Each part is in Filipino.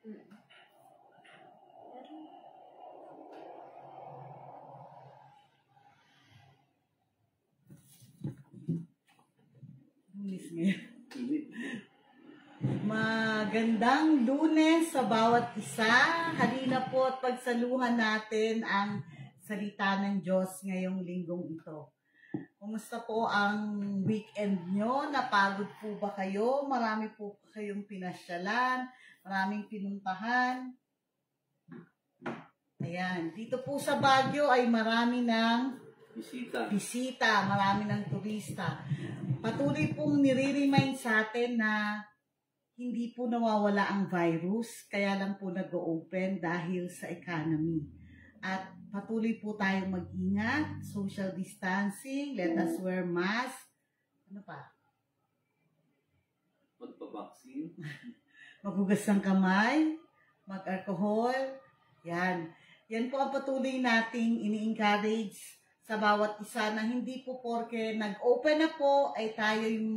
Magandang Lunes sa bawat isa. Halina po at pagsaluhan natin ang salita ng Diyos ngayong linggong ito. Kumusta po ang weekend nyo? Napagod po ba kayo? Marami po kayong pinasyalan, maraming pinuntahan. Ayan, dito po sa Baguio ay marami ng bisita, marami ng turista. Patuloy pong nire-remind sa atin na hindi po nawawala ang virus, kaya lang po nag-o-open dahil sa economy. At patuloy po tayong mag-ingat, social distancing, let us wear mask. Ano pa? Magpabaksin. Maghugas ng kamay, mag-alcohol. Yan. Yan po ang patuloy nating ini-encourage sa bawat isa na hindi po porke nag-open na po ay tayo yung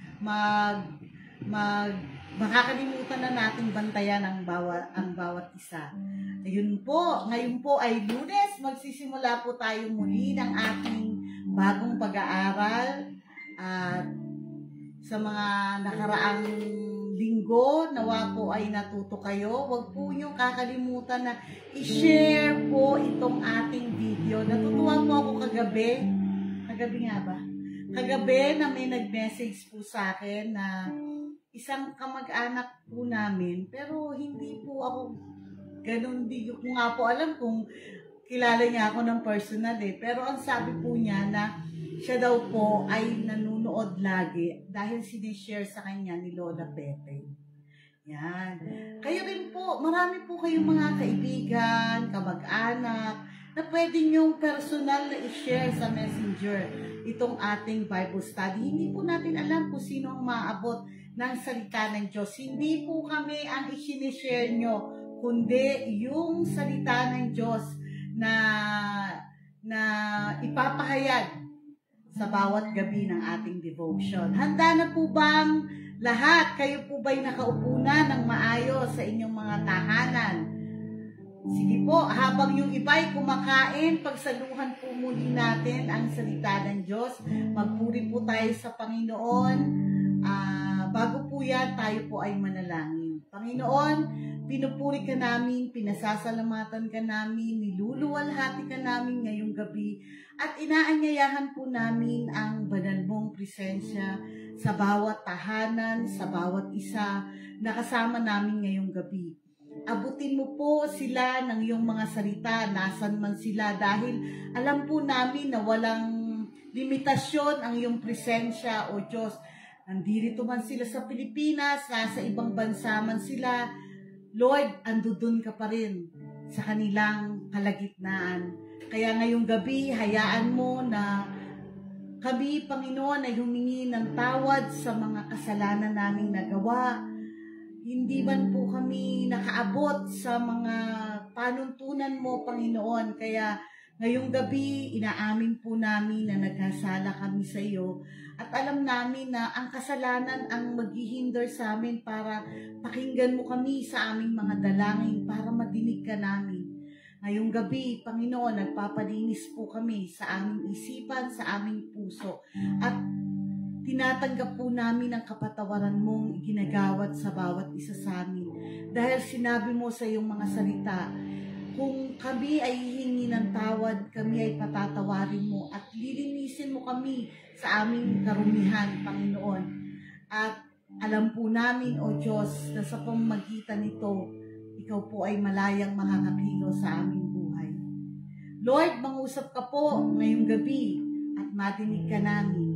makakalimutan na nating bantayan ang bawat isa. Ayun po, ngayon po ay Lunes, magsisimula po tayo muli ng ating bagong pag-aaral at sa mga nakaraang linggo, nawa po ay natuto kayo. Huwag po nyo kakalimutan na i-share po itong ating video. Natutuwa po ako kagabi nga ba? Kagabi na may nag-message po sa akin na isang kamag-anak po namin, pero hindi po ako ganun, di ko nga po alam kung kilala niya ako ng personal pero ang sabi po niya na siya daw po ay nanonood lagi dahil sinishare sa kanya ni Lola Pepe. Yan. Kayo rin po, marami po kayong mga kaibigan, kamag-anak, na pwede niyong personal na i-share sa messenger itong ating Bible study. Hindi po natin alam kung sino ang maabot ng salita ng Diyos. Hindi po kami ang i-share nyo, kundi yung salita ng Diyos na ipapahayag sa bawat gabi ng ating devotion. Handa na po bang lahat? Kayo po ba'y nakaupo na ng maayos sa inyong mga tahanan? Sige po, habang yung iba'y kumakain, pagsaluhan po muli natin ang salita ng Diyos. Magpuri po tayo sa Panginoon. Bago po yan, tayo po ay manalangin. Panginoon, pinupuri ka namin, pinasasalamatan ka namin, niluluwalhati ka namin ngayong gabi, at inaanyayahan po namin ang banal mong presensya sa bawat tahanan, sa bawat isa na kasama namin ngayong gabi. Abutin mo po sila ng iyong mga salita, nasan man sila, dahil alam po namin na walang limitasyon ang iyong presensya, O Diyos. Nandito man sila sa Pilipinas, nasa ibang bansa man sila, Lord, andudun ka pa rin sa kanilang kalagitnaan. Kaya ngayong gabi, hayaan mo na kami, Panginoon, ay humingi ng tawad sa mga kasalanan naming nagawa. Hindi man po kami nakaabot sa mga panuntunan mo, Panginoon. Kaya ngayong gabi, inaamin po namin na nagkasala kami sa iyo. At alam namin na ang kasalanan ang maghihinder sa amin para pakinggan mo kami sa aming mga dalangin, para madinig ka namin. Ngayong gabi, Panginoon, nagpapalinis po kami sa aming isipan, sa aming puso. At tinatanggap po namin ang kapatawaran mong iginagawad sa bawat isa sa amin. Dahil sinabi mo sa iyong mga salita, kung kami ay hihingi ng tawad, kami ay patatawarin mo at lilinisin mo kami sa aming karumihan, Panginoon. At alam po namin, O Diyos, na sa pamamagitan nito, ikaw po ay malayang makakakilo sa aming buhay. Lord, mangusap ka po ngayong gabi at madinig ka namin.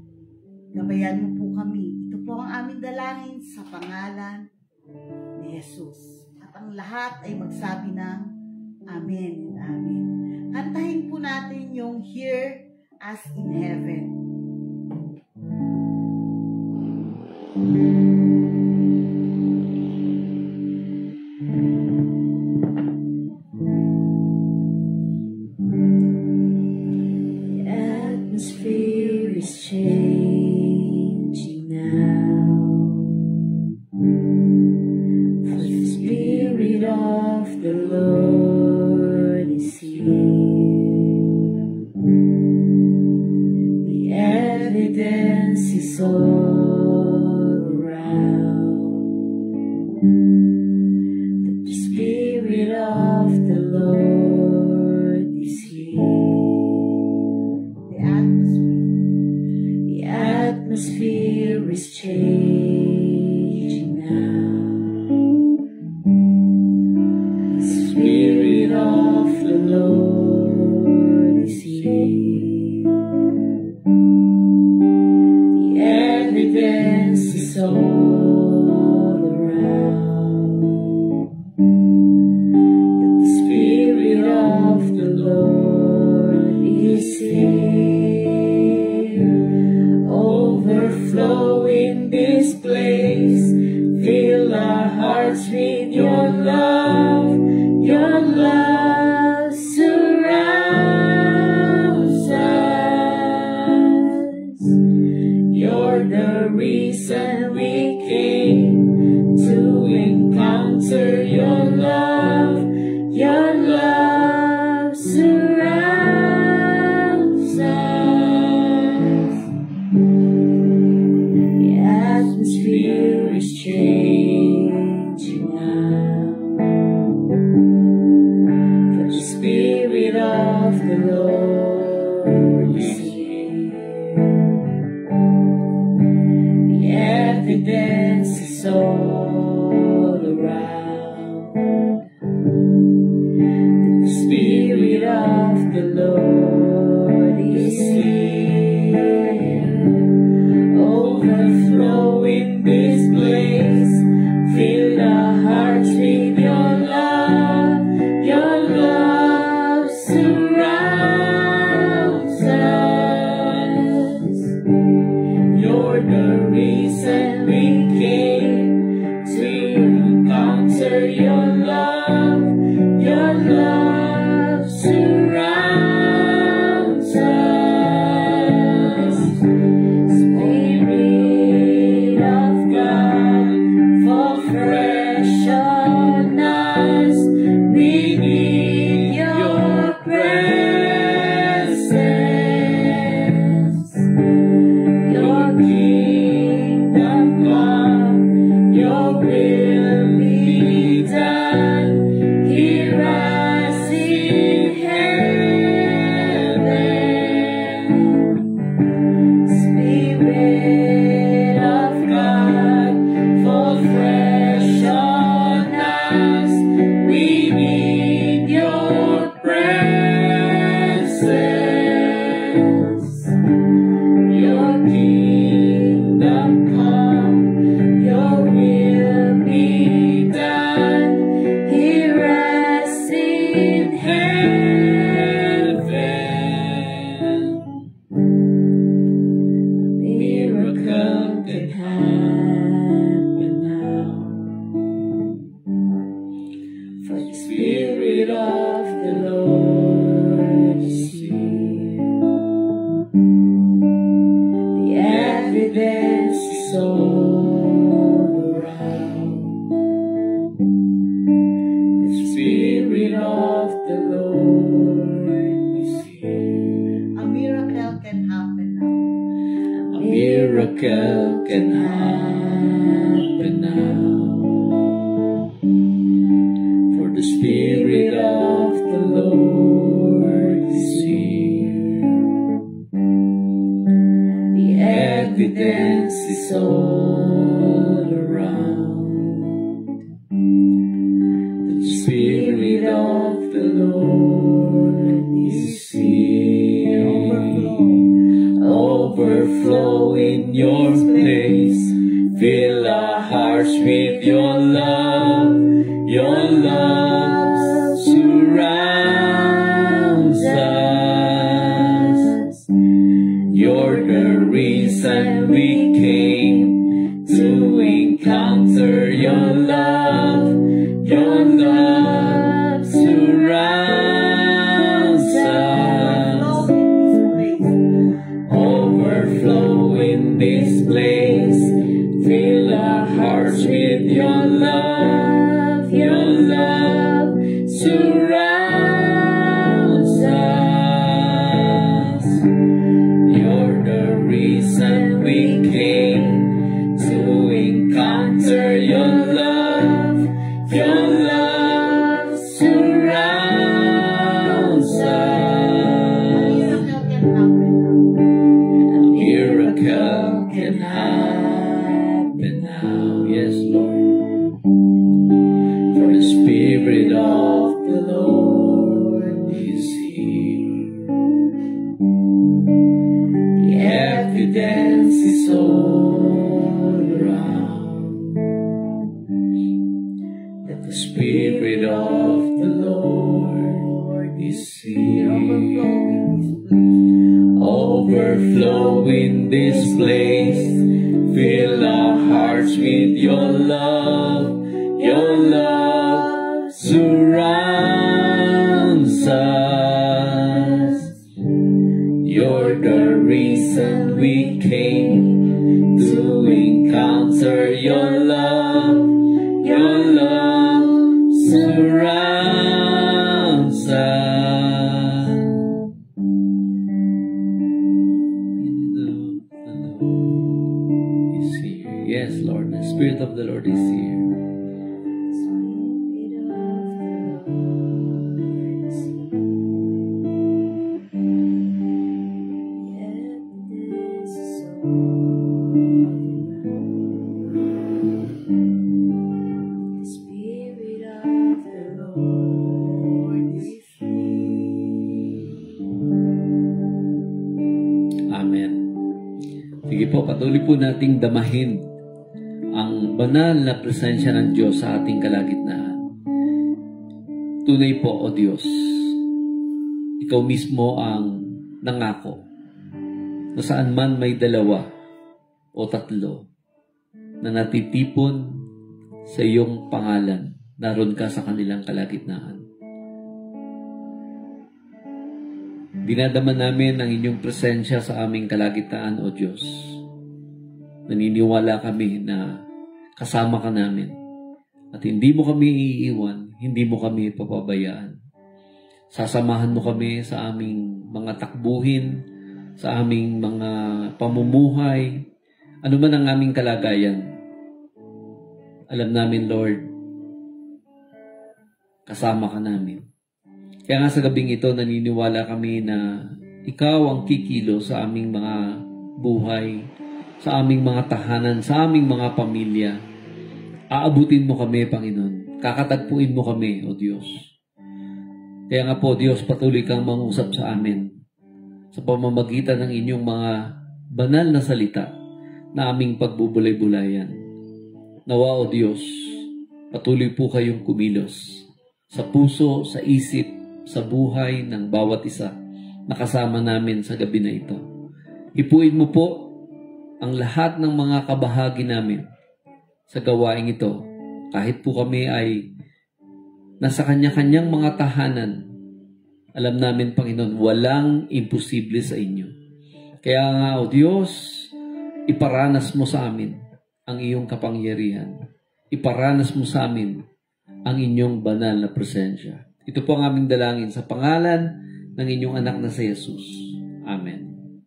Gabayan mo po kami. Ito po ang aming dalangin sa pangalan ni Jesus. At ang lahat ay magsabi ng Amen and Amen. Kantahin po natin yung Here as in Heaven. The atmosphere is changing now. For the Spirit Spirit of the Lord is here. The evidence is all around that the Spirit of the Lord is here. The atmosphere is changing now. The Spirit of the Lord is here. The evidence is all around that the Spirit of the Lord is here. Overflow in this place. Fill our hearts with your love. Your love surrounds us. You're the reason we came to encounter your love. Your love surrounds us. The atmosphere is changing now. For the Spirit of the Lord is here. The evidence is all around that the Spirit of the Lord is here. Overflow in this place. Fill our hearts with your love. Your love surrounds us. You're the reason we came to encounter your love. Your love surrounds us. Spirit of God, fall fresh on us. We need your presence. Your kingdom come, your will be done, here as in heaven. Spirit of God, fall fresh on us. We need your presence. Your kingdom come, your will be done, here as in heaven. A miracle can happen now. For the Spirit of the Lord is here. The evidence is all around. The Spirit of the Lord is here. A miracle can happen now. A miracle can happen now. For the Spirit of the Lord is here. The evidence is all around that the Spirit of the Lord is here. Overflow in your place. Fill our hearts with your love. Your love surrounds us. You're the reason we came to encounter your love. Your love surrounds us. Overflow in this place. Fill our hearts with your love. Your Your love surrounds us. A miracle can happen now. Yes, Lord. For the Spirit of the Lord is here. The evidence is all around that the Spirit of the Lord is here. Overflow in this place. Fill our hearts with your love. Your love surrounds us. You're the reason we came to encounter your love. Your love surrounds us. Is here. Yes, Lord, the Spirit of the Lord is here. Patuloy po nating damahin ang banal na presensya ng Diyos sa ating kalagitnaan. Tunay po, O Diyos, Ikaw mismo ang nangako na saan man may 2 o 3 na natitipon sa iyong pangalan, naroon ka sa kanilang kalagitnaan. Dinadama namin ang inyong presensya sa aming kalagitnaan, O Diyos. Naniniwala kami na kasama ka namin at hindi mo kami iiwan, hindi mo kami papabayaan. Sasamahan mo kami sa aming mga takbuhin, sa aming mga pamumuhay, ano man ang aming kalagayan. Alam namin, Lord, kasama ka namin. Kaya nga sa gabing ito, naniniwala kami na ikaw ang kikilo sa aming mga buhay, sa aming mga tahanan, sa aming mga pamilya. Aabutin mo kami, Panginoon. Kakatagpuin mo kami, O Diyos. Kaya nga po, Diyos, patuloy kang mangusap sa amin sa pamamagitan ng inyong mga banal na salita na aming pagbubulay-bulayan. Nawa, O Diyos, patuloy po kayong kumilos sa puso, sa isip, sa buhay ng bawat isa na kasama namin sa gabi na ito. Hipuin mo po ang lahat ng mga kabahagi namin sa gawaing ito. Kahit po kami ay nasa kanya-kanyang mga tahanan, alam namin, Panginoon, walang imposible sa inyo. Kaya nga, O Diyos, iparanas mo sa amin ang iyong kapangyarihan. Iparanas mo sa amin ang inyong banal na presensya. Ito po ang aming dalangin sa pangalan ng inyong anak na si Jesus. Amen.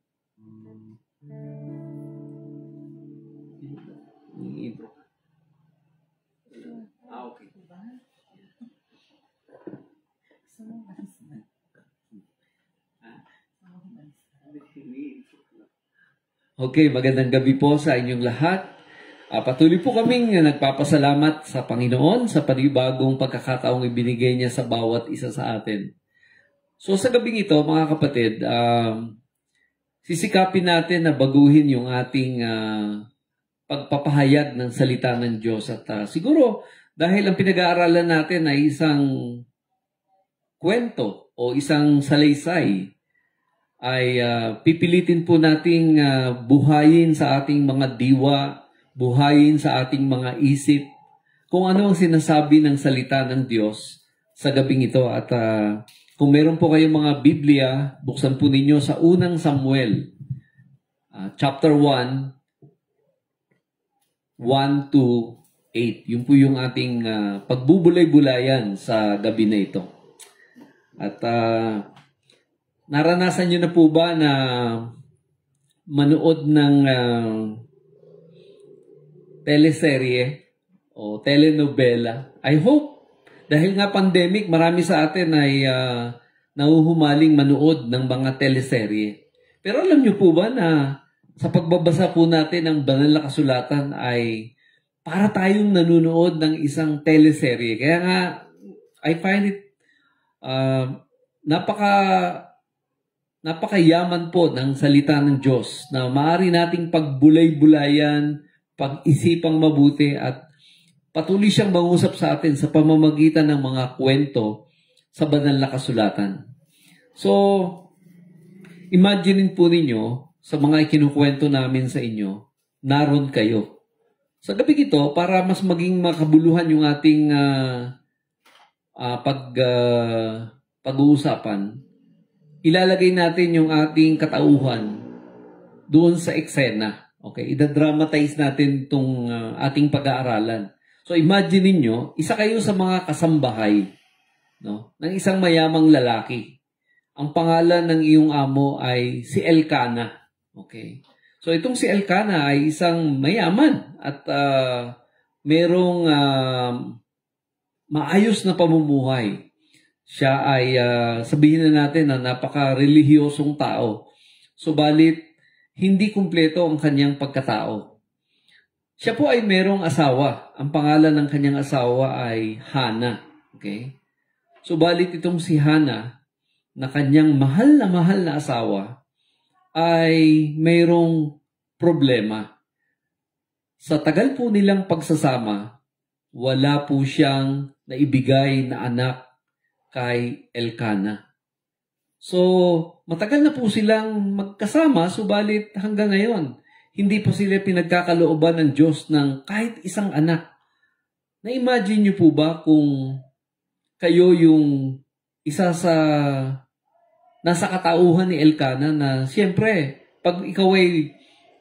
Okay, magandang gabi po sa inyong lahat. Patuloy po kaming nagpapasalamat sa Panginoon sa panibagong pagkakataong ibinigay niya sa bawat isa sa atin. So sa gabing ito, mga kapatid, sisikapin natin na baguhin yung ating pagpapahayag ng salita ng Diyos. At siguro, dahil ang pinag-aaralan natin ay isang kwento o isang salaysay, ay pipilitin po nating buhayin sa ating mga diwa, buhayin sa ating mga isip, kung ano ang sinasabi ng salita ng Diyos sa gabing ito. At kung meron po kayong mga Biblia, buksan po ninyo sa unang Samuel, chapter 1, 1 to 8. Yun po yung ating pagbubulay-bulayan sa gabi na ito. At naranasan nyo na po ba na manood ng teleserye o telenovela. I hope, dahil nga pandemic, marami sa atin ay nahuhumaling manood ng mga teleserye. Pero alam niyo po ba na sa pagbabasa po natin ng banal na kasulatan ay para tayong nanonood ng isang teleserye. Kaya nga, I find it napakayaman po ng salita ng Diyos na maaari nating pagbulay-bulayan, pag-isipang mabuti at patuloy siyang mangusap sa atin sa pamamagitan ng mga kwento sa banal na kasulatan. So, imaginein po ninyo sa mga ikinukwento namin sa inyo, naroon kayo. Sa gabi ito, para mas maging makabuluhan yung ating pag-uusapan, ilalagay natin yung ating katauhan doon sa eksena. Okay, idadramatize natin itong ating pag-aaralan. So imagine niyo, isa kayo sa mga kasambahay, no, ng isang mayamang lalaki. Ang pangalan ng iyong amo ay si Elkana. Okay. So itong si Elkana ay isang mayaman at merong maayos na pamumuhay. Siya ay sabihin na natin na napaka-relihiyosong tao. Subalit, hindi kumpleto ang kanyang pagkatao. Siya po ay merong asawa. Ang pangalan ng kanyang asawa ay Hana. Okay? Subalit itong si Hana, na kanyang mahal na asawa, ay mayroong problema. Sa tagal po nilang pagsasama, wala po siyang naibigay na anak kay Elkana. So, matagal na po silang magkasama, subalit hanggang ngayon, hindi po sila pinagkakalooban ng Diyos ng kahit isang anak. Na-imagine niyo po ba kung kayo yung isa sa nasa katauhan ni Elkana na siyempre, pag ikaw ay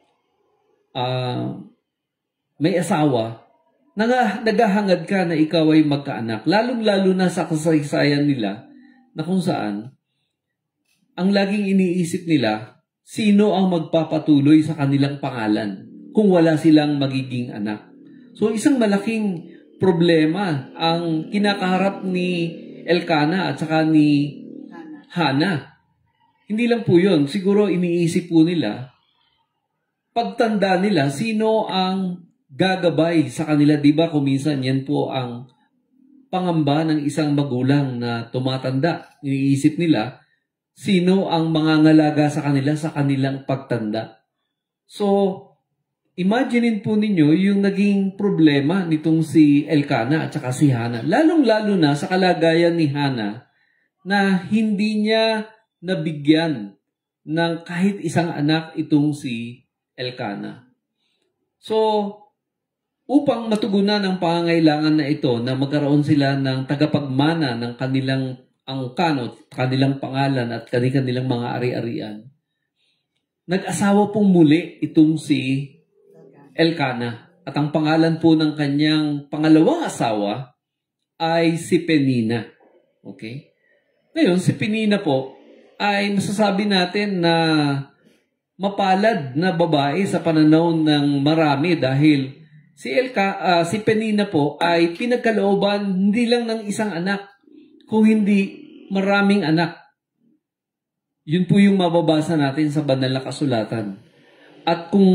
may asawa, naghahangad ka na ikaw ay magkaanak. Lalong-lalo na sa kasaysayan nila na kung saan ang laging iniisip nila, sino ang magpapatuloy sa kanilang pangalan kung wala silang magiging anak. So isang malaking problema ang kinakaharap ni Elkana at saka ni Hana. Hindi lang po yun. Siguro iniisip po nila, pagtanda nila, sino ang gagabay sa kanila. Diba kuminsan yan po ang pangamba ng isang magulang na tumatanda. Iniisip nila, sino ang mangangalaga sa kanila sa kanilang pagtanda. So, imaginein po ninyo yung naging problema nitong si Elkana at saka si Hana. Lalong-lalo na sa kalagayan ni Hana na hindi niya nabigyan ng kahit isang anak itong si Elkana. So, upang matugunan ang pangangailangan na ito na magkaroon sila ng tagapagmana ng kanilang angkan, kanilang pangalan at kanilang mga ari-arian, nag-asawa pong muli itong si Elkana. At ang pangalan po ng kanyang pangalawang asawa ay si Penina. Okay? Ngayon, si Penina po ay masasabi natin na mapalad na babae sa pananaw ng marami dahil si Penina po ay pinagkalooban hindi lang ng isang anak, kung hindi maraming anak. Yun po yung mababasa natin sa banal na kasulatan. At kung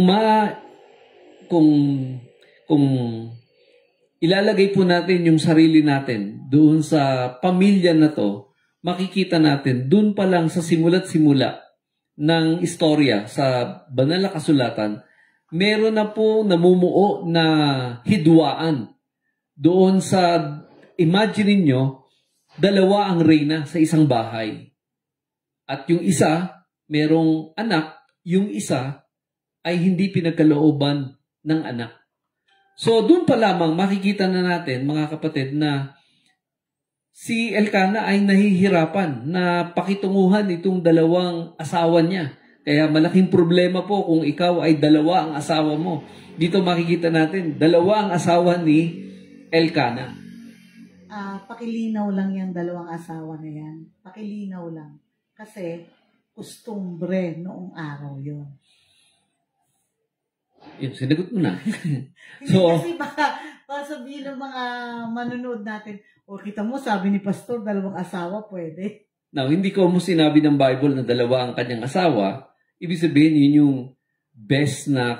ilalagay po natin yung sarili natin doon sa pamilya na to, makikita natin doon pa lang sa simula't simula ng istorya sa banal na kasulatan, meron na po namumuo na hidwaan doon sa, imagine niyo, dalawa ang reyna sa isang bahay. At yung isa, merong anak, yung isa ay hindi pinagkalooban ng anak. So, doon pa lamang makikita na natin, mga kapatid, na si Elkana ay nahihirapan na pakitunguhan itong dalawang asawa niya. Kaya malaking problema po kung ikaw ay dalawa ang asawa mo. Dito makikita natin, dalawa ang asawa ni Elkana. Pakilinaw lang yung dalawang asawa na yan. Pakilinaw lang. Kasi, kustumbre noong araw yun. Yun, sinagot mo na. So, kasi sabihin ng mga manonood natin, o kita mo, sabi ni Pastor, 2 asawa pwede. Now, hindi ko mo sinabi ng Bible na 2 ang kanyang asawa. Ibig sabihin, yun yung best na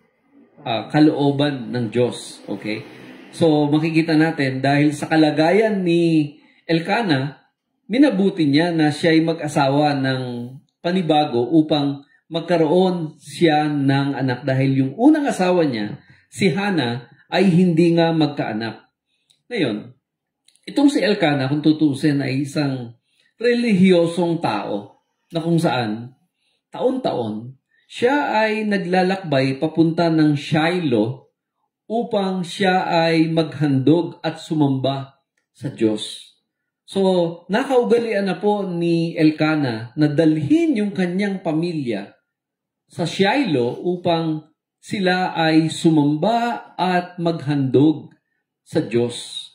kalooban ng Diyos. Okay? So, makikita natin, dahil sa kalagayan ni Elkanah, minabuti niya na siya ay mag-asawa ng panibago upang magkaroon siya ng anak. Dahil yung unang asawa niya, si Hannah, ay hindi nga magkaanak. Ngayon, itong si Elkanah, kung tutusin, ay isang relihiyosong tao na kung saan, taon-taon, siya ay naglalakbay papunta ng Shiloh upang siya ay maghandog at sumamba sa Diyos. So, nakaugalian na po ni Elkanah na dalhin yung kanyang pamilya sa Shiloh upang sila ay sumamba at maghandog sa Diyos.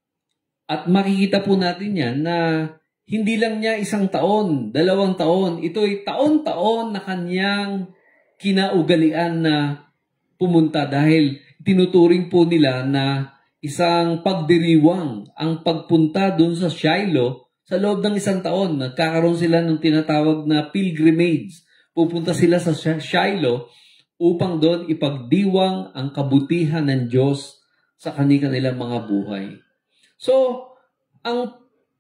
At makikita po natin yan na hindi lang niya 1 taon, 2 taon. Ito ay taon-taon na kanyang kinaugalian na pumunta dahil tinuturing po nila na isang pagdiriwang ang pagpunta doon sa Shiloh sa loob ng 1 taon. Nagkakaroon sila ng tinatawag na pilgrimage. Pupunta sila sa Shiloh upang doon ipagdiwang ang kabutihan ng Diyos sa kanilang mga buhay. So, ang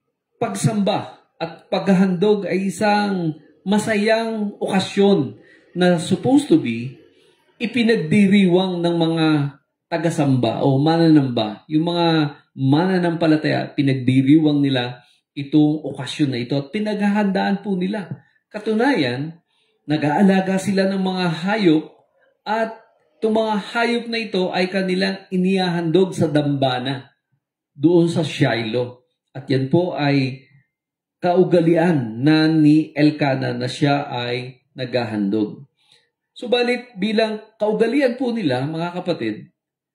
pagsamba at paghahandog ay isang masayang okasyon na supposed to be ipinagdiriwang ng mga tagasamba o mananamba. Yung mga mananampalataya, pinagdiriwang nila itong okasyon na ito at pinaghahandaan po nila. Katunayan, nag-aalaga sila ng mga hayop at itong mga hayop na ito ay kanilang inihahandog sa dambana doon sa Shiloh. At yan po ay kaugalian na ni Elkanah na siya ay naghahandog. Subalit bilang kaugalian po nila, mga kapatid,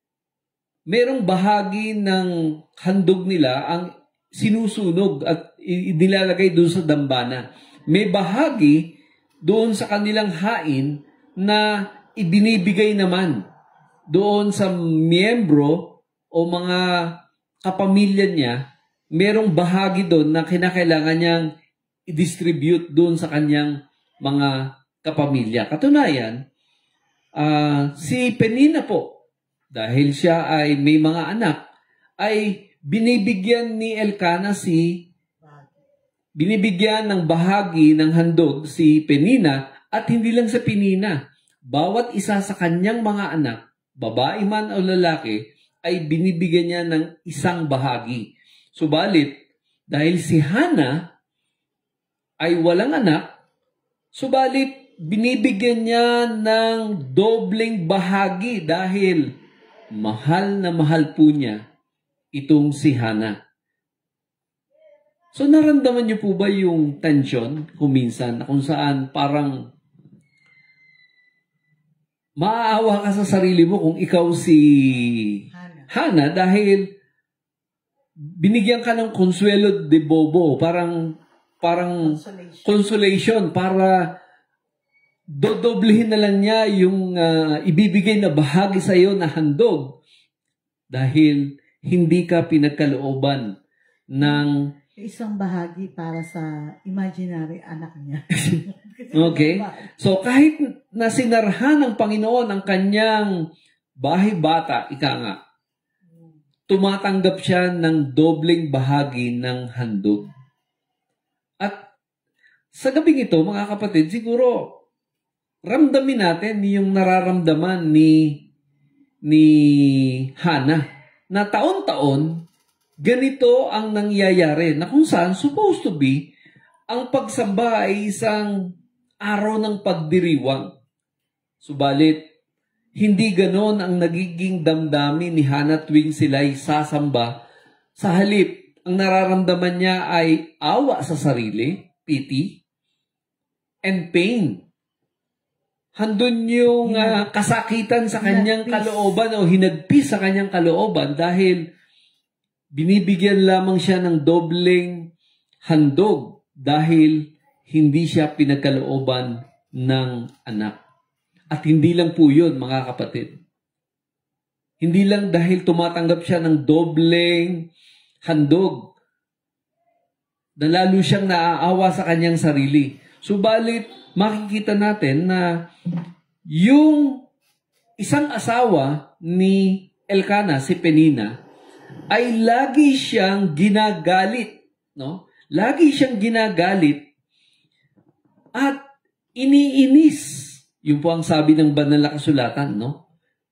merong bahagi ng handog nila ang sinusunog at nilalagay doon sa dambana. May bahagi doon sa kanilang hain na ibinibigay naman doon sa miyembro o mga kapamilya niya. Merong bahagi doon na kinakailangan niyang i-distribute doon sa kanyang mga kapamilya. Katunayan, si Penina po, dahil siya ay may mga anak, ay binibigyan ni Elkanah binibigyan ng bahagi ng handog si Penina at hindi lang sa Penina. Bawat isa sa kanyang mga anak, babae man o lalaki, ay binibigyan niya ng 1 bahagi. Subalit, dahil si Hannah ay walang anak, subalit binibigyan niya ng dobleng bahagi dahil mahal na mahal po niya itong si Hannah. So naramdaman niyo po ba yung tension kuminsan kung saan parang maaawa ka sa sarili mo kung ikaw si Hannah dahil binigyan ka ng consuelo de bobo, parang consolation para dodoblehin na lang niya yung ibibigay na bahagi sa iyo na handog dahil hindi ka pinagkalooban ng 1 bahagi para sa imaginary anak niya. Okay? So kahit na sinarhan ng Panginoon ang kanyang bahay bata, ika nga, tumatanggap siya ng dobleng bahagi ng handog. At sa gabing ito, mga kapatid, siguro ramdamin natin yung nararamdaman ni Hannah na taon-taon ganito ang nangyayari na kung saan supposed to be ang pagsamba ay isang araw ng pagdiriwang. Subalit, hindi ganon ang nagiging damdamin ni Hannah tuwing sila'y sasamba. Sa halip, ang nararamdaman niya ay awa sa sarili, pity, and pain. Handun yung kasakitan sa kanyang kalooban o hinagpis sa kanyang kalooban dahil binibigyan lamang siya ng dobleng handog dahil hindi siya pinagkalooban ng anak. At hindi lang po yun, mga kapatid. Hindi lang dahil tumatanggap siya ng dobleng handog na lalo siyang naaawa sa kanyang sarili. Subalit, makikita natin na yung isang asawa ni Elkanah, si Penina, ay lagi siyang ginagalit. No? Lagi siyang ginagalit at iniinis. Yun po ang sabi ng banal na kasulatan, no?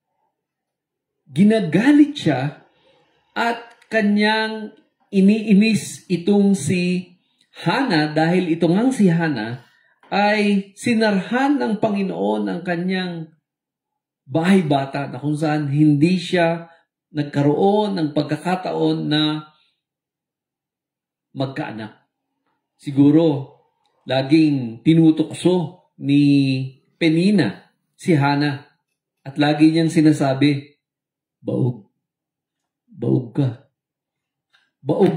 Ginagalit siya at kanyang iniinis itong si Hana dahil ito ngang si Hana ay sinarhan ng Panginoon ang kanyang bahay bata na kung saan hindi siya nagkaroon ng pagkakataon na magkaanak. Siguro, laging tinutokso ni Penina si Hana at lagi niyang sinasabi, baog. Baog ka. Baog.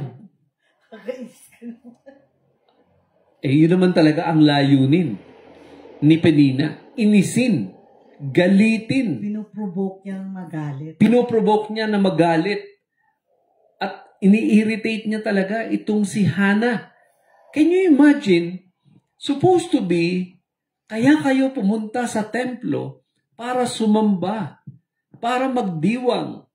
Yun naman talaga ang layunin ni Penina. Inisin. Galitin. Pinoprovoke niya ng magalit. Pinoprovoke niya na magalit. At ini-irritate niya talaga itong si Hana. Can you imagine? Supposed to be, kaya kayo pumunta sa templo para sumamba, para magdiwang,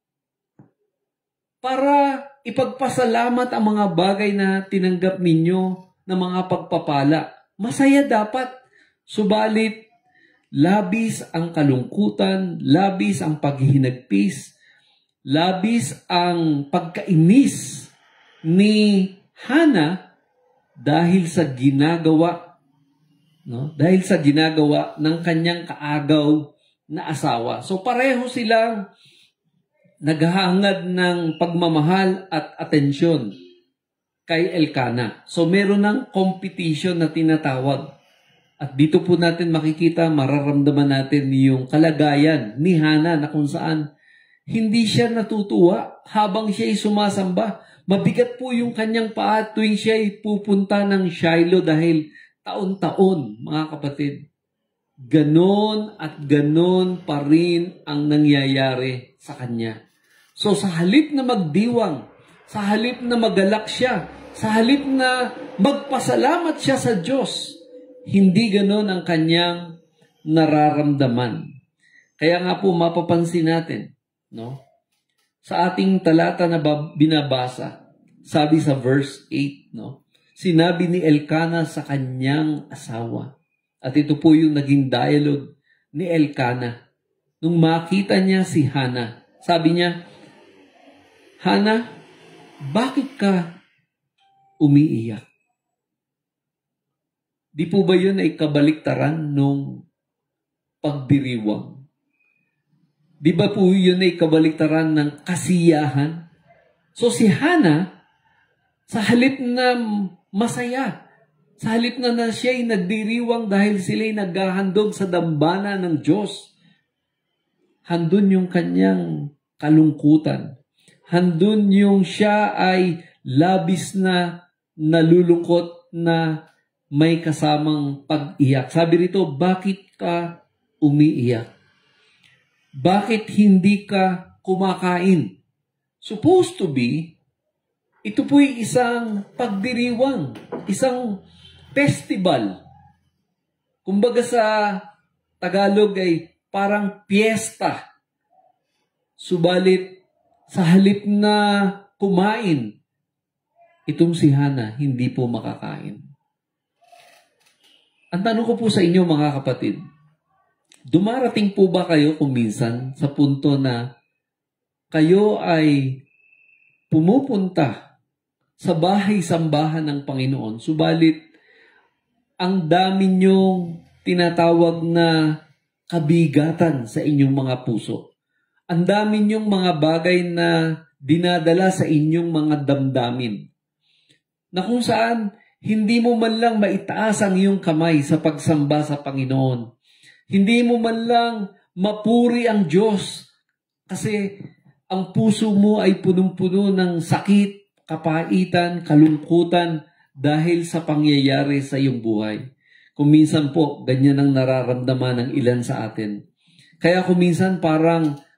para ipagpasalamat ang mga bagay na tinanggap ninyo na mga pagpapala. Masaya dapat. Subalit, labis ang kalungkutan, labis ang paghihinagpis, labis ang pagkainis ni Hana dahil sa ginagawa, no? Dahil sa ginagawa ng kanyang kaagaw na asawa. So pareho silang naghahangad ng pagmamahal at atensyon kay Elkanah. So meron ng competition na tinatawag. At dito po natin makikita, mararamdaman natin yung kalagayan ni Hana na kung saan hindi siya natutuwa habang siya ay sumasamba. Mabigat po yung kanyang paa tuwing siya ay pupunta ng Shiloh dahil taon-taon, mga kapatid. Ganon at ganon pa rin ang nangyayari sa kanya. So sa halip na magdiwang, sa halip na magalak siya, sa halip na magpasalamat siya sa Diyos, hindi ganon ang kanyang nararamdaman. Kaya nga po mapapansin natin, no? Sa ating talata na binabasa, sabi sa verse 8, no? Sinabi ni Elkanah sa kanyang asawa. At ito po yung naging dialogue ni Elkanah. Nung makita niya si Hana, sabi niya, Hana, bakit ka umiiyak? Di po ba yun ay kabaliktaran nung pagdiriwang? Di ba po yun ay kabaliktaran ng kasiyahan? So si Hana, sa halip na masaya, sa halip na siya ay nagdiriwang dahil sila ay naghahandog sa dambana ng Diyos, handun yung kanyang kalungkutan. Handun yung siya ay labis na nalulungkot na may kasamang pag-iyak. Sabi rito, bakit ka umiiyak? Bakit hindi ka kumakain? Supposed to be, ito po'y isang pagdiriwang, isang festival. Kumbaga sa Tagalog ay parang piyesta. Subalit, sa halip na kumain, itong si Hana hindi po makakain. Ang tanong ko po sa inyo mga kapatid, dumarating po ba kayo kung minsan sa punto na kayo ay pumupunta sa bahay-sambahan ng Panginoon, subalit ang dami niyong tinatawag na kabigatan sa inyong mga puso. Ang dami niyong mga bagay na dinadala sa inyong mga damdamin. Na kung saan, hindi mo man lang maitaas ang iyong kamay sa pagsamba sa Panginoon. Hindi mo man lang mapuri ang Diyos kasi ang puso mo ay punong-puno ng sakit, kapaitan, kalungkutan dahil sa pangyayari sa iyong buhay. Kung minsan po, ganyan ang nararamdaman ng ilan sa atin. Kaya kung minsan parang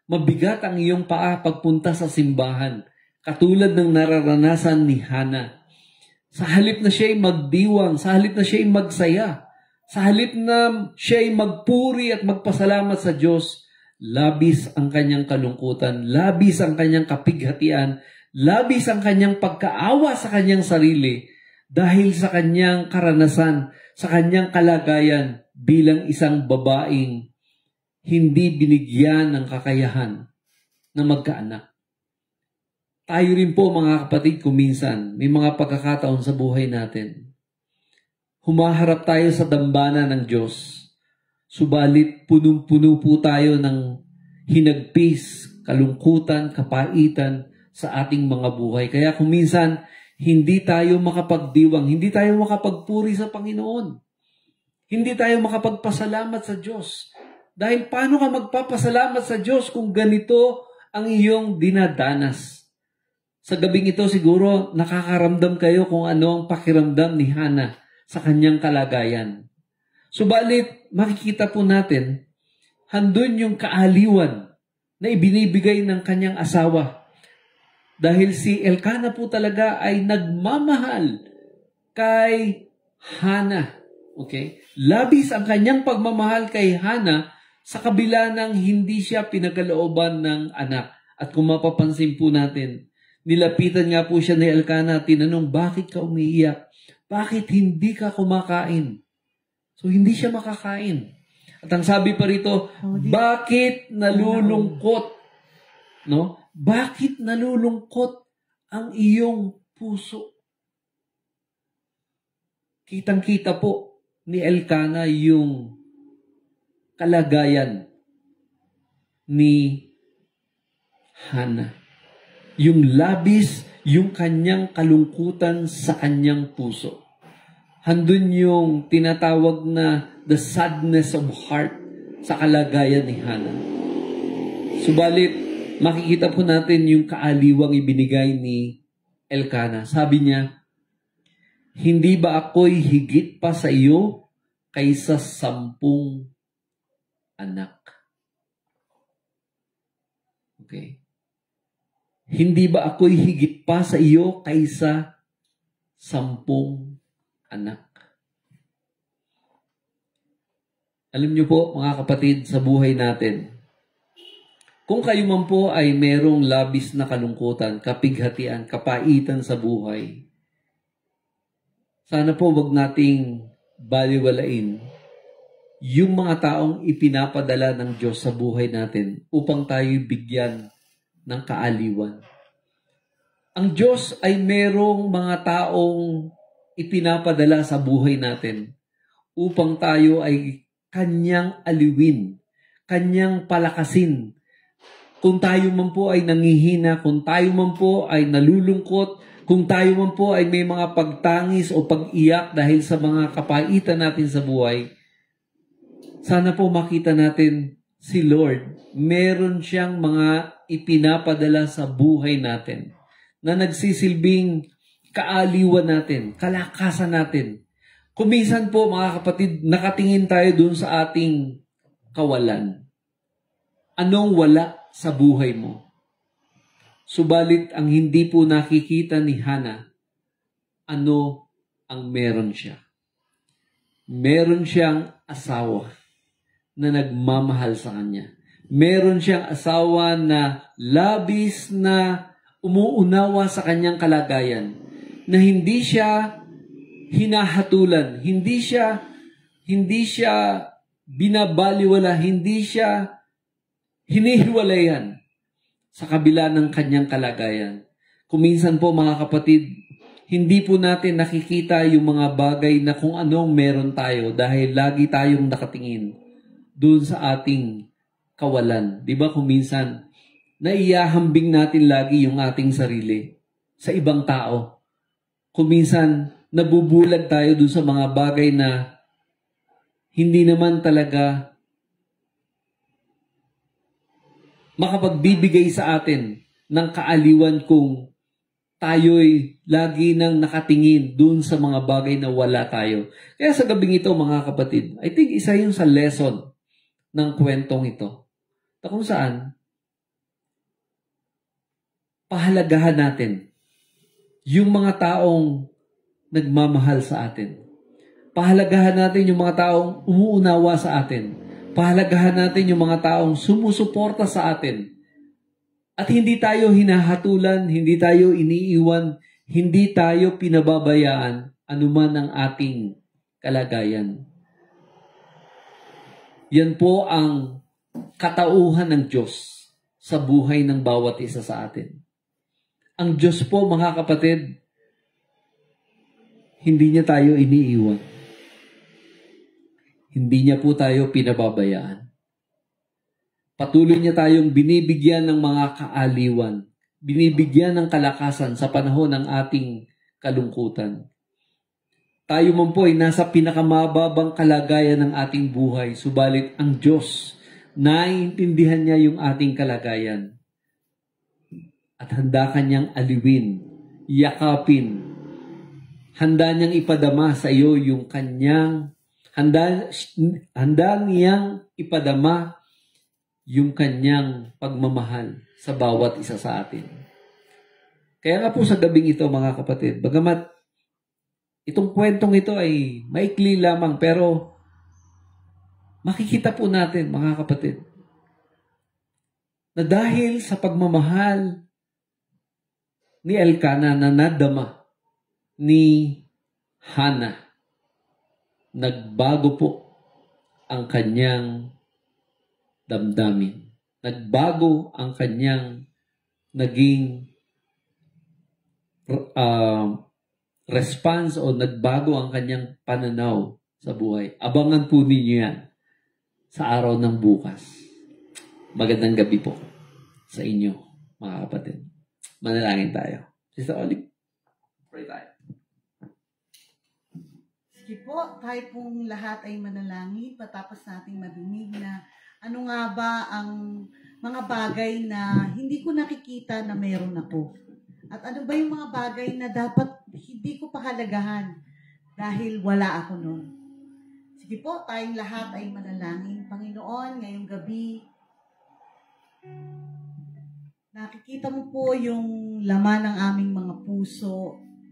Mabigat ang iyong paa pagpunta sa simbahan, katulad ng nararanasan ni Hana. Sa halip na siya ay magdiwang, sa halip na siya ay magsaya, sa halip na siya ay magpuri at magpasalamat sa Diyos, labis ang kanyang kalungkutan, labis ang kanyang kapighatian, labis ang kanyang pagkaawa sa kanyang sarili dahil sa kanyang karanasan, sa kanyang kalagayan bilang isang babaeng hindi binigyan ng kakayahan na magkaanak. Tayo rin po mga kapatid, kuminsan may mga pagkakataon sa buhay natin. Humaharap tayo sa dambana ng Diyos. Subalit punong-puno po tayo ng hinagpis, kalungkutan, kapaitan sa ating mga buhay. Kaya kuminsan, hindi tayo makapagdiwang, hindi tayo makapagpuri sa Panginoon. Hindi tayo makapagpasalamat sa Diyos. Dahil paano ka magpapasalamat sa Diyos kung ganito ang iyong dinadanas? Sa gabing ito siguro nakakaramdam kayo kung ano ang pakiramdam ni Hana sa kanyang kalagayan. Subalit, makikita po natin, handun yung kaaliwan na ibinibigay ng kanyang asawa. Dahil si Elkana po talaga ay nagmamahal kay Hana. Okay? Labis ang kanyang pagmamahal kay Hana sa kabila ng hindi siya pinagalooban ng anak. At kung mapapansin po natin, nilapitan nga po siya ni Elkana at tinanong, bakit ka umiiyak? Bakit hindi ka kumakain? So, hindi siya makakain. At ang sabi pa rito, bakit nalulungkot? No? Bakit nalulungkot ang iyong puso? Kitang-kita po ni Elkana yung kalagayan ni Hana. Yung labis, yung kanyang kalungkutan sa kanyang puso. Handun yung tinatawag na the sadness of heart sa kalagayan ni Hana. Subalit, makikita po natin yung kaaliwang ibinigay ni Elkana. Sabi niya, hindi ba ako'y higit pa sa iyo kaysa 10 anak? Okay. Hindi ba ako'y higit pa sa iyo kaysa 10 anak? Alam niyo po, mga kapatid, sa buhay natin, kung kayo man po ay merong labis na kalungkutan, kapighatian, kapaitan sa buhay, sana po wag nating baliwalain yung mga taong ipinapadala ng Diyos sa buhay natin upang tayo bigyan ng kaaliwan. Ang Diyos ay merong mga taong ipinapadala sa buhay natin upang tayo ay Kanyang aliwin, Kanyang palakasin. Kung tayo man po ay nangihina, kung tayo man po ay nalulungkot, kung tayo man po ay may mga pagtangis o pag-iyak dahil sa mga kapaitan natin sa buhay, sana po makita natin si Lord, meron siyang mga ipinapadala sa buhay natin na nagsisilbing kaaliwan natin, kalakasan natin. Kuminsan po, mga kapatid, nakatingin tayo dun sa ating kawalan. Anong wala sa buhay mo? Subalit, ang hindi po nakikita ni Hana, ano ang meron siya? Meron siyang asawa na nagmamahal sa kanya. Meron siyang asawa na labis na umuunawa sa kanyang kalagayan, na hindi siya hinahatulan, hindi siya binabaliwala, hindi siya hinihiwalayan sa kabila ng kanyang kalagayan. Kuminsan po, mga kapatid, hindi po natin nakikita yung mga bagay na kung anong meron tayo dahil lagi tayong nakatingin doon sa ating kawalan. Di ba kuminsan, naiyahambing natin lagi yung ating sarili sa ibang tao. Kuminsan, nabubulag tayo doon sa mga bagay na hindi naman talaga makapagbibigay sa atin ng kaaliwan kung tayo'y lagi nang nakatingin doon sa mga bagay na wala tayo. Kaya sa gabing ito, mga kapatid, I think isa yung sa lesson ng kwentong ito. Na kung saan, pahalagahan natin yung mga taong nagmamahal sa atin. Pahalagahan natin yung mga taong umuunawa sa atin. Pahalagahan natin yung mga taong sumusuporta sa atin. At hindi tayo hinahatulan, hindi tayo iniiwan, hindi tayo pinababayaan anuman ang ating kalagayan. Yan po ang katauhan ng Diyos sa buhay ng bawat isa sa atin. Ang Diyos po, mga kapatid, hindi niya tayo iniiwan. Hindi niya po tayo pinababayaan. Patuloy niya tayong binibigyan ng mga kaaliwan, binibigyan ng kalakasan sa panahon ng ating kalungkutan. Tayo man po ay nasa pinakamababang kalagayan ng ating buhay, subalit ang Diyos, naiintindihan niya yung ating kalagayan. At handa kanyang aliwin, yakapin, handa niyang ipadama sa iyo yung kanyang, handa niyang ipadama yung kanyang pagmamahal sa bawat isa sa atin. Kaya nga po sa gabing ito, mga kapatid, bagamat itong kwentong ito ay maikli lamang, pero makikita po natin, mga kapatid, na dahil sa pagmamahal ni Elkanah na nadama ni Hannah, nagbago po ang kanyang damdamin. Nagbago ang kanyang naging response o nagbago ang kanyang pananaw sa buhay. Abangan po ninyo yan sa araw ng bukas. Magandang gabi po sa inyo, mga kapatid. Manalangin tayo. Sister Olive, pray tayo. Sige po, tayo pong lahat ay manalangin patapos nating madinig na ano nga ba ang mga bagay na hindi ko nakikita na meron ako. At ano ba yung mga bagay na dapat hindi ko pahalagahan dahil wala ako noon. Sige po, tayong lahat ay manalangin. Panginoon, ngayong gabi, nakikita mo po yung laman ng aming mga puso.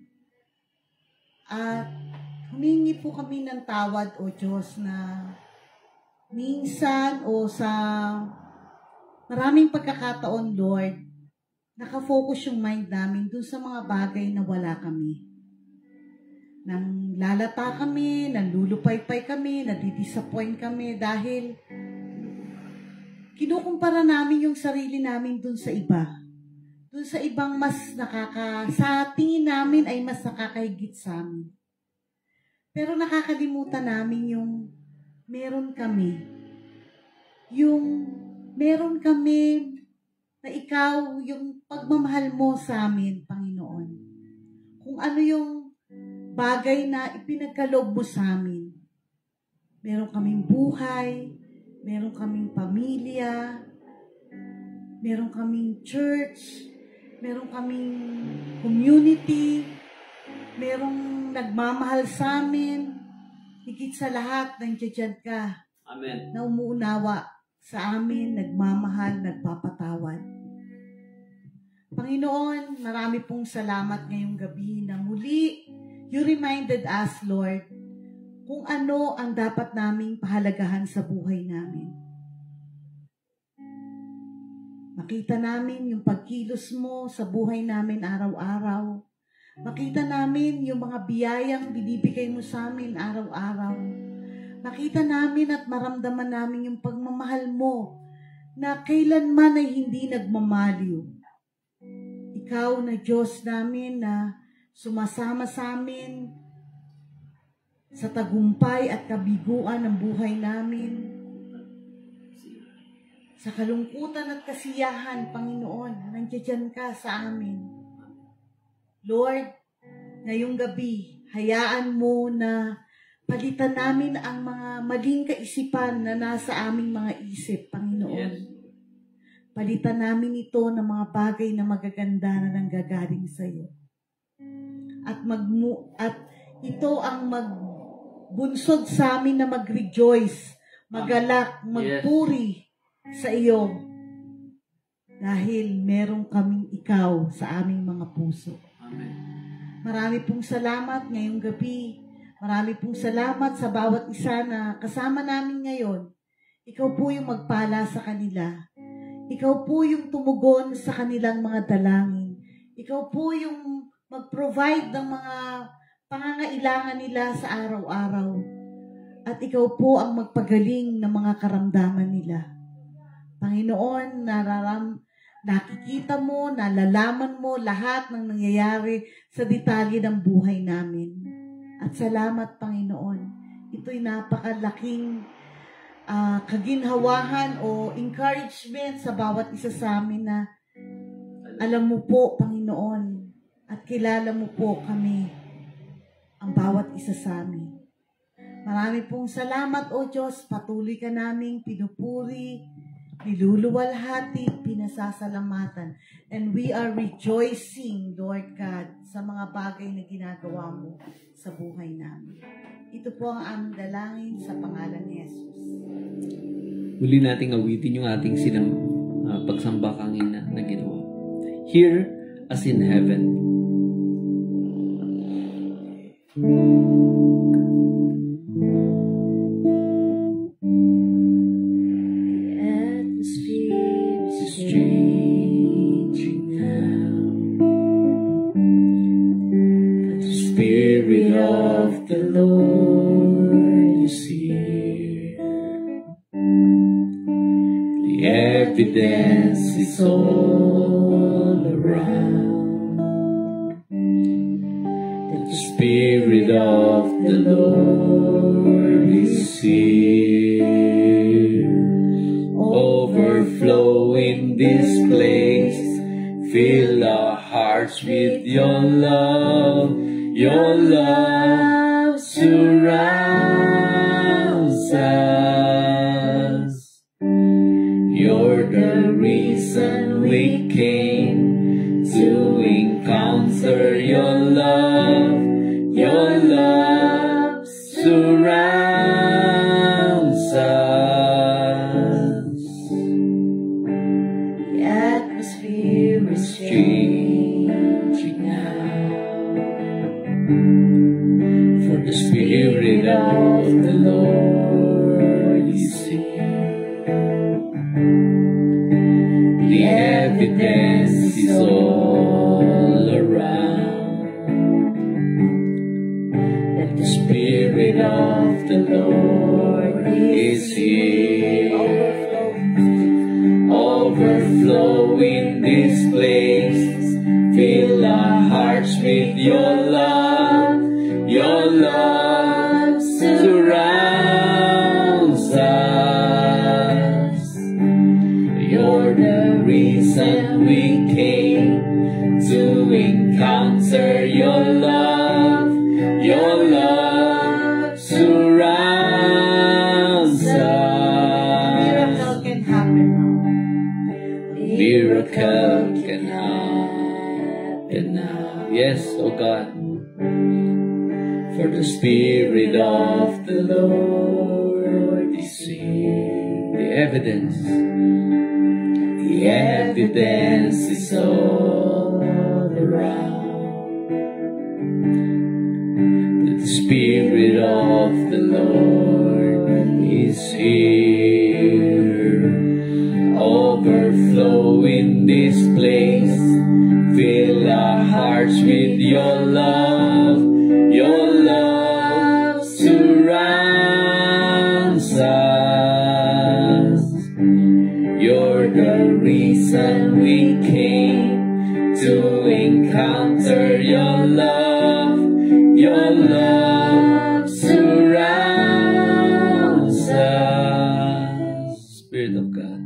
At humingi po kami ng tawad, O Diyos, na minsan o sa maraming pagkakataon, Lord, nakafocus yung mind namin dun sa mga bagay na wala kami. Nang lalata kami, nanlulupaypay kami, nadidisappoint kami dahil kinukumpara namin yung sarili namin dun sa iba. Dun sa ibang sa tingin namin ay mas nakakahigit sa amin. Pero nakakalimutan namin yung meron kami. Yung meron kami na ikaw, yung pagmamahal mo sa amin, Panginoon. Kung ano yung bagay na ipinagkaloob mo sa amin. Meron kaming buhay, meron kaming pamilya, meron kaming church, meron kaming community, merong nagmamahal sa amin. Higit sa lahat, nandiyan ka. Amen. Na umuunawa sa amin, nagmamahal, nagpapatawad. Panginoon, marami pong salamat ngayong gabi na muli, you reminded us, Lord, kung ano ang dapat naming pahalagahan sa buhay namin. Makita namin yung pagkilos mo sa buhay namin araw-araw. Makita namin yung mga biyayang binibigay mo sa amin araw-araw. Makita namin at maramdaman namin yung pagmamahal mo na kailanman ay hindi nagmamaliw. Ikaw na Diyos namin na sumasama sa amin sa tagumpay at kabiguan ng buhay namin. Sa kalungkutan at kasiyahan, Panginoon, nandiyan ka sa amin. Lord, ngayong gabi, hayaan mo na palitan namin ang mga maling kaisipan na nasa aming mga isip, Panginoon. Yes. Palitan namin ito ng mga bagay na magaganda na nanggagaling sa iyo. At ito ang magbunsod sa amin na mag-rejoice, magalak, magpuri sa iyo. dahil meron kaming ikaw sa aming mga puso. Amen. Marami pong salamat ngayong gabi. Marami pong salamat sa bawat isa na kasama namin ngayon. Ikaw po yung magpala sa kanila. Ikaw po yung tumugon sa kanilang mga dalangin. Ikaw po yung mag-provide ng mga pangangailangan nila sa araw-araw. At ikaw po ang magpagaling ng mga karamdaman nila. Panginoon, nakikita mo, nalalaman mo lahat ng nangyayari sa detalye ng buhay namin. At salamat, Panginoon. Ito'y napakalaking kaginhawahan o encouragement sa bawat isa sa amin na alam mo po, Panginoon, at kilala mo po kami, ang bawat isa sa amin. Marami pong salamat, O Diyos. Patuloy ka naming pinupuri, niluluwalhati, pinasasalamatan. And we are rejoicing, Lord God, sa mga bagay na ginagawa mo sa buhay namin. Ito po ang aming dalangin sa pangalan ni Jesus. Muli nating awitin yung ating pagsamba kangina na ginawa. Here as in heaven. The Lord is here. The evidence is all around. That the Spirit of the Lord is here. Overflow in this place. Fill our hearts with your love. Your love surrounds us. You're the reason we came to encounter your love. Your love surrounds us. The atmosphere is changing now. For the Spirit of the Lord is here. The evidence is all around. That the Spirit of the Lord is here. Overflow in this place. Fill our hearts with your love. Your love surrounds us. You're the reason we came to encounter your love. Your love surrounds us. Miracle can happen now. Miracle can happen now. Yes, O God. For the Spirit of the Lord is here. The evidence. The evidence is all around. That the Spirit of the Lord is here. Overflow in this place. Fill our hearts with your love. Your love surrounds us. You're the reason we came to encounter your love. Your love surrounds us. Spirit of God.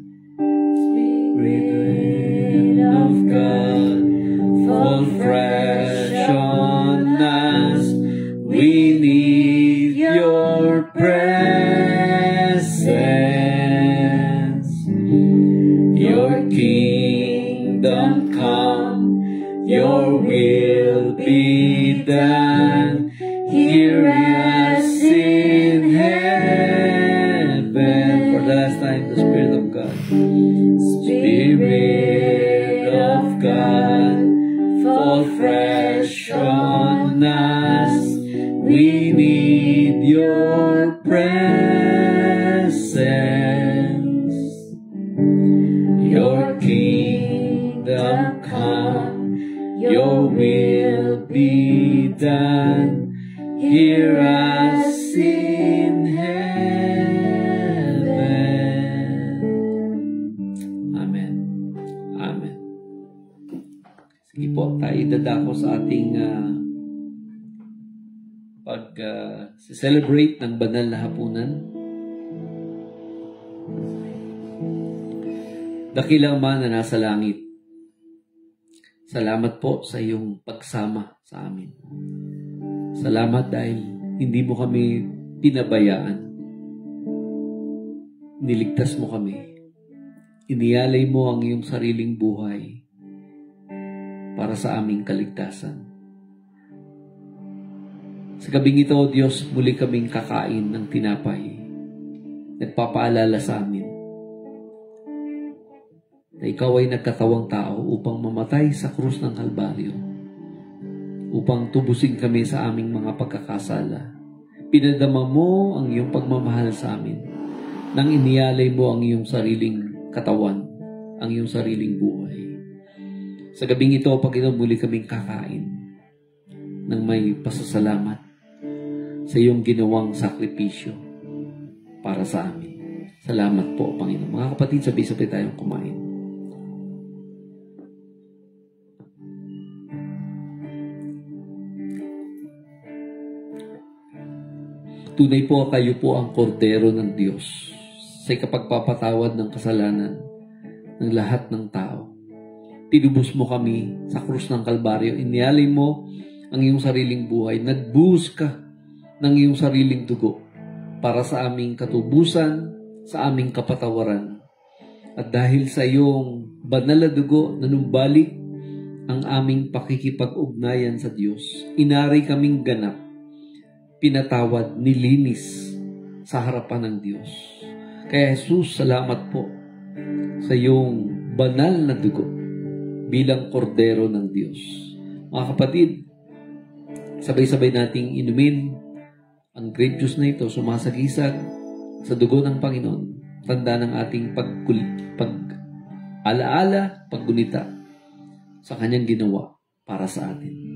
Spirit of God, fall fresh on us. We need your presence. Your kingdom come, your will be done, here as in heaven. For the last time, the Spirit of God. Spirit us. We need your presence. Your kingdom come, your will be done here as in heaven. Amen. Amen. Sige po, tayo dadako sa ating celebrate ng banal na hapunan. Dakilang Ama na nasa langit, salamat po sa iyong pagsama sa amin. Salamat dahil hindi mo kami pinabayaan. Niligtas mo kami. Iniyalay mo ang iyong sariling buhay para sa aming kaligtasan. Sa gabing ito, Diyos, muli kaming kakain ng tinapay. Nagpapaalala sa amin na ikaw ay nagkatawang tao upang mamatay sa krus ng Kalbaryo, upang tubusin kami sa aming mga pagkakasala. Pinadama mo ang iyong pagmamahal sa amin nang iniyalay mo ang iyong sariling katawan, ang iyong sariling buhay. Sa gabing ito, Panginoon, muli kaming kakain ng may pasasalamat sa iyong ginawang sakripisyo para sa amin. Salamat po, Panginoon. Mga kapatid, sabay-sabay tayong kumain. Tunay po kayo po ang kordero ng Diyos sa ikapagpapatawad ng kasalanan ng lahat ng tao. Tinubos mo kami sa krus ng Kalbaryo. Inialay mo ang iyong sariling buhay. Nagbuhos ka ng iyong sariling dugo para sa aming katubusan, sa aming kapatawaran. At dahil sa iyong banal na dugo, nanumbalik ang aming pakikipag-ugnayan sa Diyos. Inari kaming ganap, pinatawad, nilinis sa harapan ng Diyos. Kaya Jesus, salamat po sa iyong banal na dugo bilang kordero ng Diyos. Mga kapatid, sabay-sabay nating inumin ang grape juice na ito, sumasagisag sa dugo ng Panginoon, tanda ng ating pag-alaala, paggunita sa kanyang ginawa para sa atin.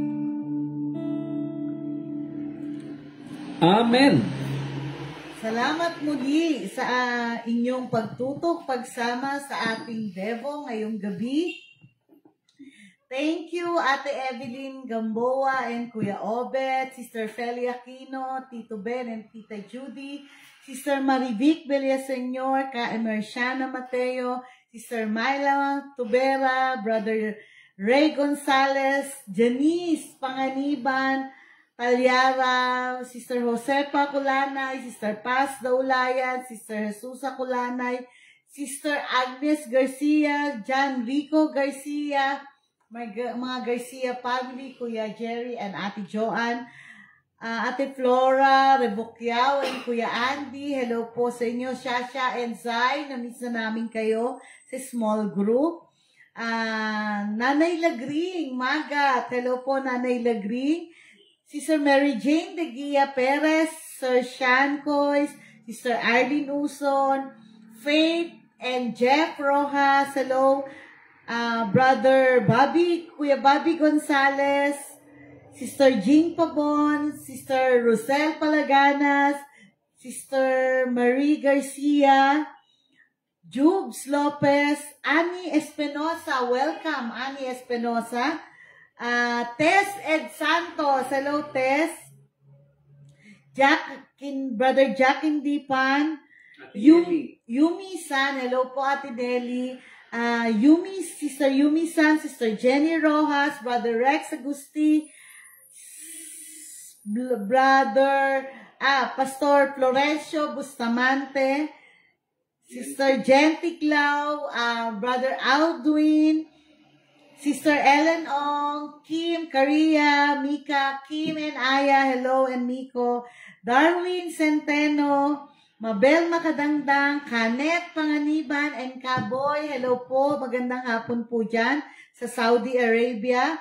Amen. Salamat muli sa inyong pagtutok, pagsama sa ating Devo ngayong gabi. Thank you, Ate Evelyn Gamboa and Kuya Obet, Sister Feli Aquino, Tito Ben and Tita Judy, Sister Marivic Villaseñor, Ka Emerciana Mateo, Sister Myla Tubera, Brother Ray Gonzalez, Janice Panganiban, Talyara, Sister Josepa Kulanay, Sister Paz Daulayan, Sister Jesusa Kulanay, Sister Agnes Garcia, John Rico Garcia, mga Garcia family, Kuya Jerry and Ate Joanne, Ate Flora Rebukyao and Kuya Andy, hello po sa inyo, Shasha and Zai, na-miss na namin kayo sa small group. Nanay Lagring, Magat, hello po Nanay Lagring, Sister Mary Jane de Guia Perez, Sir Sean Coys, Sister Arlene Uson, Faith and Jeff Rojas, hello, Brother Bobby, Kuya Bobby Gonzalez, Sister Jean Pabon, Sister Rosel Palaganas, Sister Marie Garcia, Jubes Lopez, Annie Espinosa, welcome Annie Espinosa, Tess Ed Santos, hello Tess, Brother Jack Indipan, Yumi San, hello po Ate Nelly, Sister Yumi San, Sister Jenny Rojas, Brother Rex Agusti, Brother Pastor Florencio Bustamante, Sister Jenty Clau, Brother Aldwin, Sister Ellen Ong, Kim, Karia, Mika, Kim and Aya, hello and Miko, Darwin Centeno, Mabel Makadangdang, Kanet Panganiban and Kaboy, hello po, magandang hapon po dyan sa Saudi Arabia.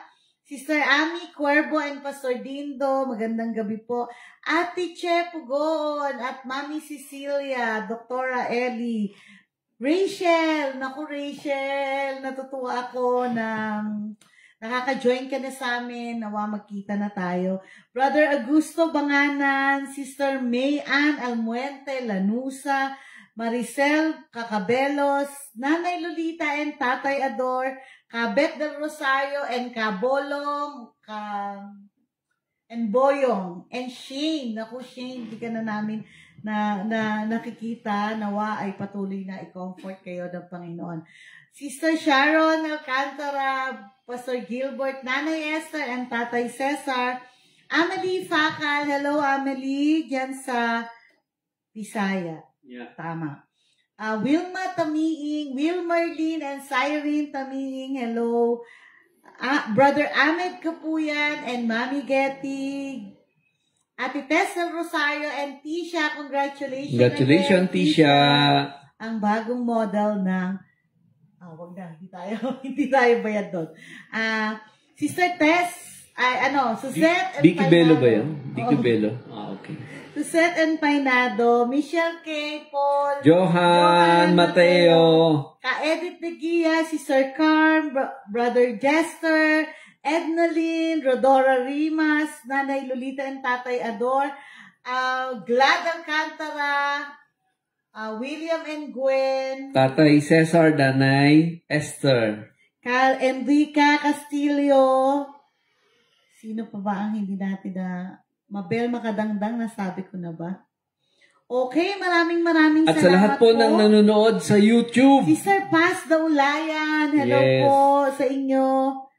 Sister Ami Cuervo and Pastor Dindo, magandang gabi po. Ate Che Pugon at Mami Cecilia, Doktora Ellie, Rachel, naku Rachel, natutuwa ako ng nakaka-join ka na sa amin, nawa magkita na tayo. Brother Augusto Banganan, Sister May Ann Almuente Lanusa, Maricel Cacabelos, Nanay Lolita and Tatay Ador, Kabet del Rosario and Kabolong, and Boyong, and Shane. Naku Shane, hindi ka na namin nakikita. Nawa ay patuloy na i-comfort kayo ng Panginoon. Sister Sharon Alcantara, Pastor Gilbert, Nanay Esther and Tatay Cesar, Amelie Fakal, hello Amelie, dyan sa Bisaya. Yeah. Tama. Wilma Tamiing, Wilmarlene and Cyrene Tamiing, hello. Brother Ahmed Kapuyan and Mami Getty. Ate Tessa Rosario and Tisha, congratulations. Congratulations, again, Tisha. Ang bagong model ng, wag na, hindi tayo bayad doon. Sister Tess, Suzette and Vicky Bello Painado. ba yun? Vicky Bello. Okay. Suzette and Painado, Michelle K. Paul, Johan Mateo, Ka-Edith Negia, Sister Carm, Brother Jester, Ednaline, Rodora Rimas, Nanay Lolita and Tatay Ador, Glad Alcantara, William and Gwen, Tatay Cesar, Danay Esther, Cal Enrica Castillo, sino pa ba ang hindi natin na Mabel Makadangdang, nasabi ko na ba? Okay, maraming salamat po. At sa lahat po ng nanonood sa YouTube. Sister Paz Daulayan, hello Yes. po sa inyo.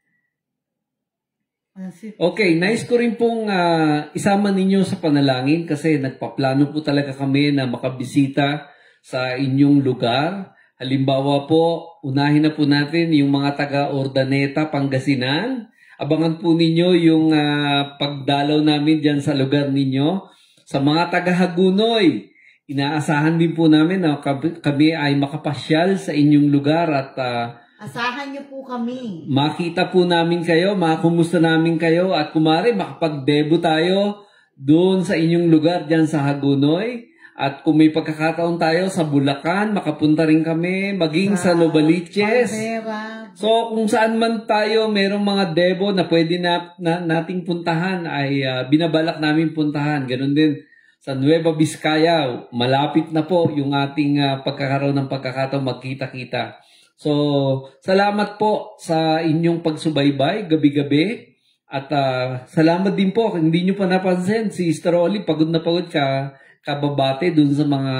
Okay, nice ko rin pong isama ninyo sa panalangin kasi nagpaplano po talaga kami na makabisita sa inyong lugar. Halimbawa po, unahin na po natin yung mga taga-Ordaneta, Pangasinan. Abangan po ninyo yung pagdalaw namin dyan sa lugar ninyo. Sa mga taga-Hagunoy, inaasahan din po namin na kami ay makapasyal sa inyong lugar at asahan niyo po kami. Makita po namin kayo, makakumusta namin kayo at kumari makapag-debut tayo doon sa inyong lugar dyan sa Hagunoy. At kung may pagkakataon tayo sa Bulacan, makapunta rin kami, maging sa Novaliches. So kung saan man tayo, merong mga debo na pwede nating puntahan ay binabalak namin puntahan. Ganon din sa Nueva Vizcaya, malapit na po yung ating pagkakaroon ng pagkakataon magkita-kita. So salamat po sa inyong pagsubaybay gabi-gabi. At salamat din po, hindi nyo pa napansin, si Sister Oli, pagod na pagod kababate dun sa mga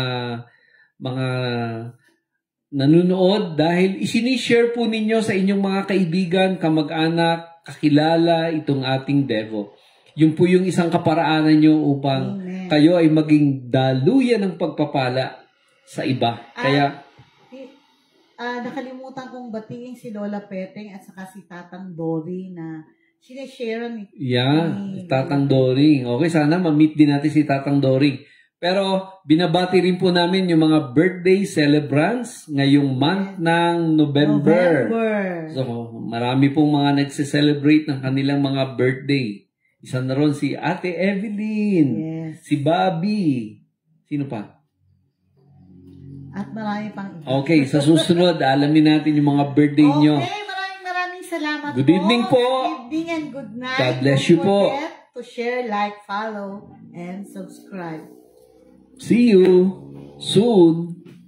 nanonood dahil isinishare po ninyo sa inyong mga kaibigan, kamag-anak, kakilala itong ating Devo. Yun po yung isang kaparaanan nyo upang kayo ay maging daluyan ng pagpapala sa iba. Kaya nakalimutan kong batiin si Lola Peteng at saka si Tatang Dory na sineshare ni Tatang Doring. Okay, sana ma-meet din natin si Tatang Doring. Pero binabati rin po namin yung mga birthday celebrants ngayong month ng November. So marami pong mga nagse-celebrate ng kanilang mga birthday. Isa na ron si Ate Evelyn, si Bobby. Sino pa? At marami pang iba. Okay, sa susunod, alamin natin yung mga birthday nyo. Okay, maraming salamat Good evening po. Good evening and good night. God bless you po. Don't forget to share, like, follow, and subscribe. See you soon.